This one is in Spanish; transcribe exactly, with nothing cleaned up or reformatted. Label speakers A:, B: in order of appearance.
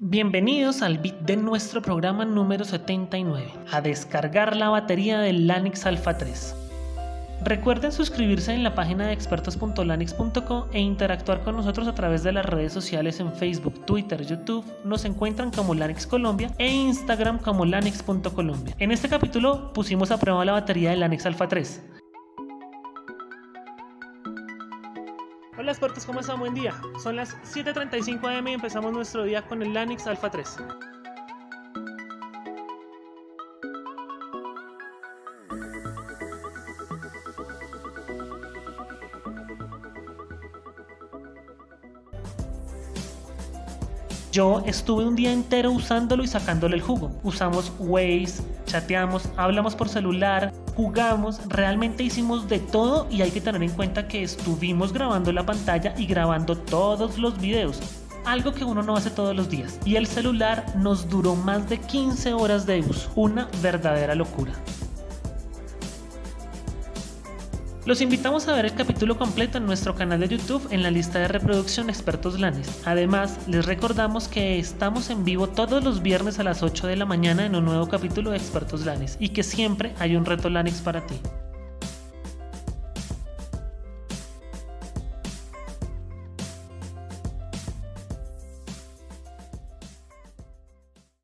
A: Bienvenidos al beat de nuestro programa número setenta y nueve, a descargar la batería del Lanix Alpha tres. Recuerden suscribirse en la página de expertos punto lanix punto co e interactuar con nosotros a través de las redes sociales en Facebook, Twitter, YouTube. Nos encuentran como Lanix Colombia e Instagram como lanix punto colombia. En este capítulo pusimos a prueba la batería del Lanix Alpha tres. Hola expertos, ¿cómo están? Buen día. Son las siete treinta y cinco a eme y empezamos nuestro día con el Lanix Alpha tres. Yo estuve un día entero usándolo y sacándole el jugo. Usamos Waze, chateamos, hablamos por celular, jugamos, realmente hicimos de todo y hay que tener en cuenta que estuvimos grabando la pantalla y grabando todos los videos, algo que uno no hace todos los días. Y el celular nos duró más de quince horas de uso, una verdadera locura. Los invitamos a ver el capítulo completo en nuestro canal de YouTube en la lista de reproducción Expertos Lanix. Además, les recordamos que estamos en vivo todos los viernes a las ocho de la mañana en un nuevo capítulo de Expertos Lanix y que siempre hay un reto Lanix para ti.